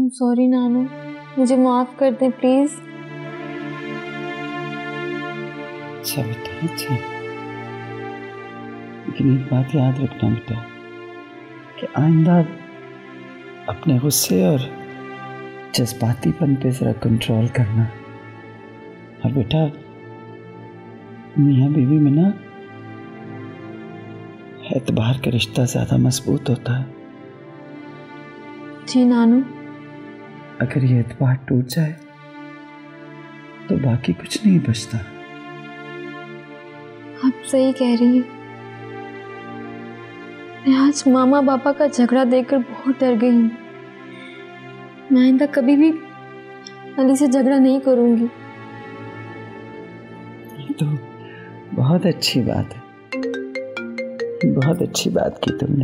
Sorry नानू, मुझे माफ कर दे प्लीज। अच्छा बेटा, अच्छा, लेकिन एक बात याद रखना बेटा कि आइंदा अपने गुस्से और जज्बातीपन पे जरा कंट्रोल करना। और बेटा मियाँ बीवी में ना एतबार का रिश्ता ज्यादा मजबूत होता है। जी नानू। अगर ये एतबार टूट जाए तो बाकी कुछ नहीं बचता। आप सही कह रही हैं। मैं आज मामा पापा का झगड़ा देखकर बहुत डर गई हूँ। मैं आइंदा कभी भी अली से झगड़ा नहीं करूंगी। ये तो बहुत अच्छी बात है, बहुत अच्छी बात की तुमने।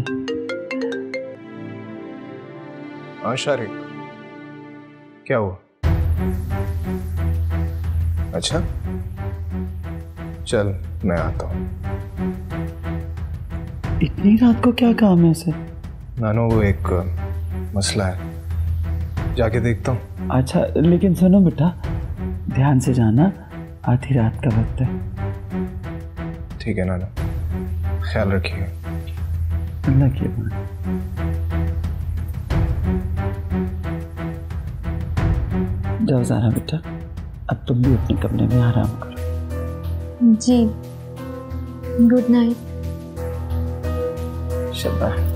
हाँ शारिक, क्या हुआ? अच्छा चल मैं आता हूँ। इतनी रात को क्या काम है उसे? नानो वो एक मसला है, जाके देखता हूँ। अच्छा लेकिन सुनो बेटा, ध्यान से जाना, आधी रात का वक्त है। ठीक है नाना, ख्याल रखिए। अल्लाह की अमान। जाओ ज़ारा बेटा, अब तुम भी अपने कमरे में आराम करो। जी, गुड नाइट। शाबाश।